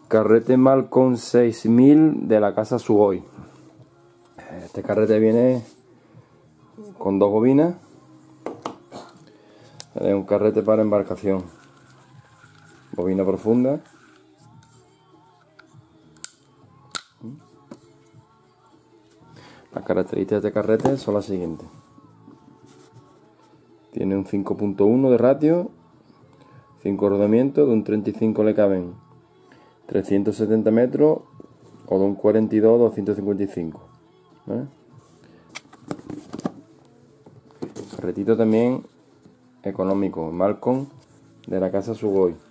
Carrete Malcom 6000 de la casa Sugoi. Este carrete viene con 2 bobinas. Es un carrete para embarcación. Bobina profunda. Las características de este carrete son las siguientes. Tiene un 5.1 de ratio, 5 rodamientos, de un 35 le caben 370 metros o de un 42 255. ¿Vale? Carretito también económico, Malcom de la casa Sugoi.